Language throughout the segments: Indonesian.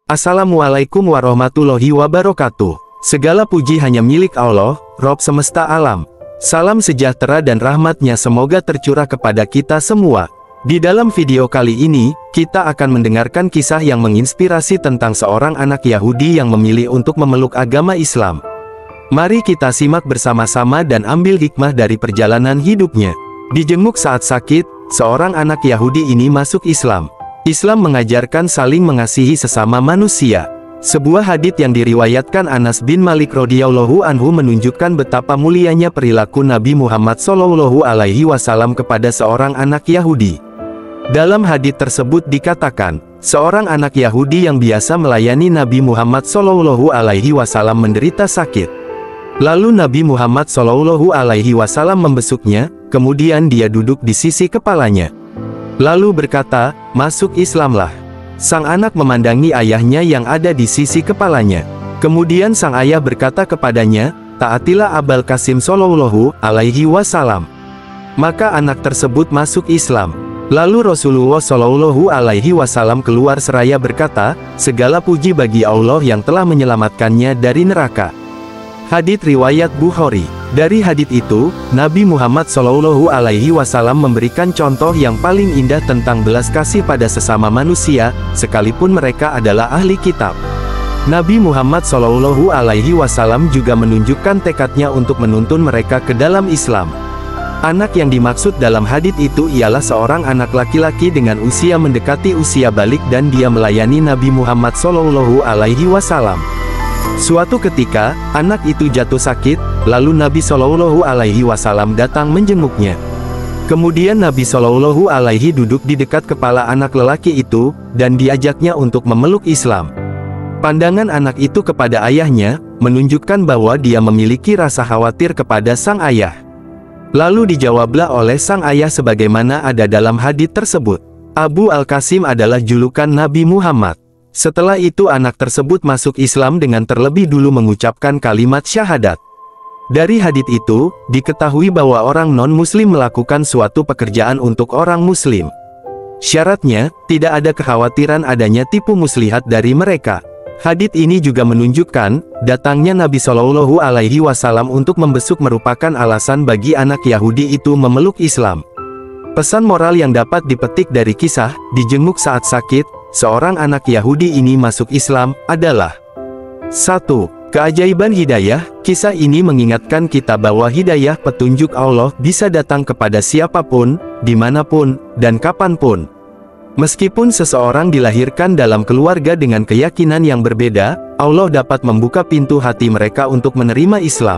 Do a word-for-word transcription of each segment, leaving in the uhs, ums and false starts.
Assalamualaikum warahmatullahi wabarakatuh. Segala puji hanya milik Allah, Rob semesta alam. Salam sejahtera dan rahmatnya semoga tercurah kepada kita semua. Di dalam video kali ini, kita akan mendengarkan kisah yang menginspirasi tentang seorang anak Yahudi yang memilih untuk memeluk agama Islam. Mari kita simak bersama-sama dan ambil hikmah dari perjalanan hidupnya. Dijenguk saat sakit, seorang anak Yahudi ini masuk Islam. Islam mengajarkan saling mengasihi sesama manusia. Sebuah hadits yang diriwayatkan Anas bin Malik radhiyallahu anhu menunjukkan betapa mulianya perilaku Nabi Muhammad shallallahu alaihi wasallam kepada seorang anak Yahudi. Dalam hadits tersebut dikatakan, seorang anak Yahudi yang biasa melayani Nabi Muhammad shallallahu alaihi wasallam menderita sakit. Lalu Nabi Muhammad shallallahu alaihi wasallam membesuknya, kemudian dia duduk di sisi kepalanya. Lalu berkata, "Masuk Islamlah." Sang anak memandangi ayahnya yang ada di sisi kepalanya. Kemudian sang ayah berkata kepadanya, "Taatilah Abul Qasim Shallallahu alaihi wasallam." Maka anak tersebut masuk Islam. Lalu Rasulullah Shallallahu alaihi wasallam keluar seraya berkata, "Segala puji bagi Allah yang telah menyelamatkannya dari neraka." Hadits riwayat Bukhari. Dari hadits itu, Nabi Muhammad shallallahu alaihi wasallam memberikan contoh yang paling indah tentang belas kasih pada sesama manusia, sekalipun mereka adalah ahli kitab. Nabi Muhammad shallallahu alaihi wasallam juga menunjukkan tekadnya untuk menuntun mereka ke dalam Islam. Anak yang dimaksud dalam hadits itu ialah seorang anak laki-laki dengan usia mendekati usia balik dan dia melayani Nabi Muhammad shallallahu alaihi wasallam. Suatu ketika, anak itu jatuh sakit, lalu Nabi Shallallahu alaihi wasallam datang menjenguknya. Kemudian Nabi Shallallahu alaihi duduk di dekat kepala anak lelaki itu, dan diajaknya untuk memeluk Islam. Pandangan anak itu kepada ayahnya, menunjukkan bahwa dia memiliki rasa khawatir kepada sang ayah. Lalu dijawablah oleh sang ayah sebagaimana ada dalam hadits tersebut. Abu Al-Qasim adalah julukan Nabi Muhammad. Setelah itu anak tersebut masuk Islam dengan terlebih dulu mengucapkan kalimat syahadat. Dari hadits itu, diketahui bahwa orang non-muslim melakukan suatu pekerjaan untuk orang muslim. Syaratnya, tidak ada kekhawatiran adanya tipu muslihat dari mereka. Hadits ini juga menunjukkan, datangnya Nabi Shallallahu alaihi wasallam untuk membesuk merupakan alasan bagi anak Yahudi itu memeluk Islam. Pesan moral yang dapat dipetik dari kisah, dijenguk saat sakit, seorang anak Yahudi ini masuk Islam, adalah satu. Keajaiban hidayah. Kisah ini mengingatkan kita bahwa hidayah petunjuk Allah bisa datang kepada siapapun, dimanapun, dan kapanpun. Meskipun seseorang dilahirkan dalam keluarga dengan keyakinan yang berbeda, Allah dapat membuka pintu hati mereka untuk menerima Islam.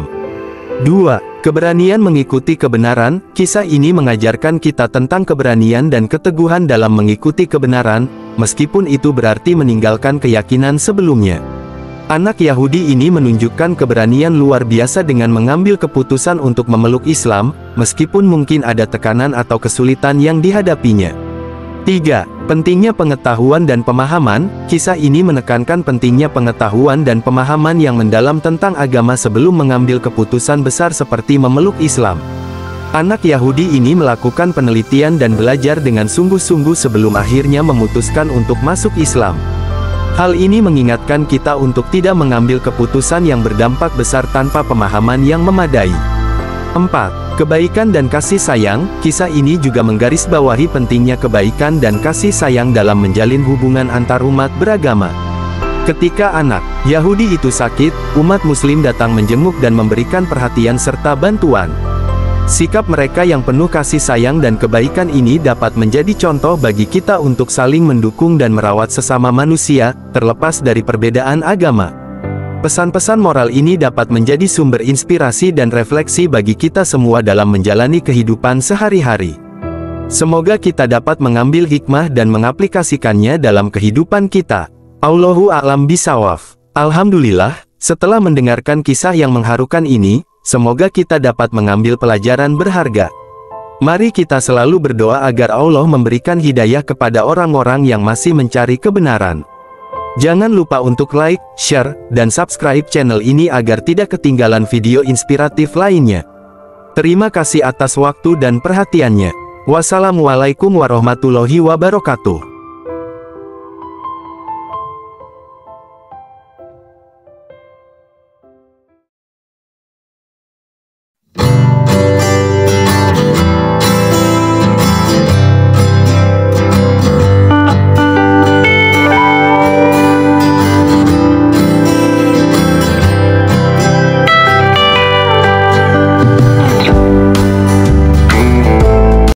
Dua. Keberanian mengikuti kebenaran. Kisah ini mengajarkan kita tentang keberanian dan keteguhan dalam mengikuti kebenaran, meskipun itu berarti meninggalkan keyakinan sebelumnya. Anak Yahudi ini menunjukkan keberanian luar biasa dengan mengambil keputusan untuk memeluk Islam, meskipun mungkin ada tekanan atau kesulitan yang dihadapinya. Tiga. Pentingnya pengetahuan dan pemahaman. Kisah ini menekankan pentingnya pengetahuan dan pemahaman yang mendalam tentang agama sebelum mengambil keputusan besar seperti memeluk Islam. Anak Yahudi ini melakukan penelitian dan belajar dengan sungguh-sungguh sebelum akhirnya memutuskan untuk masuk Islam. Hal ini mengingatkan kita untuk tidak mengambil keputusan yang berdampak besar tanpa pemahaman yang memadai. Empat. Kebaikan dan kasih sayang. Kisah ini juga menggarisbawahi pentingnya kebaikan dan kasih sayang dalam menjalin hubungan antar umat beragama. Ketika anak Yahudi itu sakit, umat muslim datang menjenguk dan memberikan perhatian serta bantuan. Sikap mereka yang penuh kasih sayang dan kebaikan ini dapat menjadi contoh bagi kita untuk saling mendukung dan merawat sesama manusia, terlepas dari perbedaan agama. Pesan-pesan moral ini dapat menjadi sumber inspirasi dan refleksi bagi kita semua dalam menjalani kehidupan sehari-hari. Semoga kita dapat mengambil hikmah dan mengaplikasikannya dalam kehidupan kita. Allahu a'lam bishawab. Alhamdulillah, setelah mendengarkan kisah yang mengharukan ini, semoga kita dapat mengambil pelajaran berharga. Mari kita selalu berdoa agar Allah memberikan hidayah kepada orang-orang yang masih mencari kebenaran. Jangan lupa untuk like, share, dan subscribe channel ini agar tidak ketinggalan video inspiratif lainnya. Terima kasih atas waktu dan perhatiannya. Wassalamualaikum warahmatullahi wabarakatuh.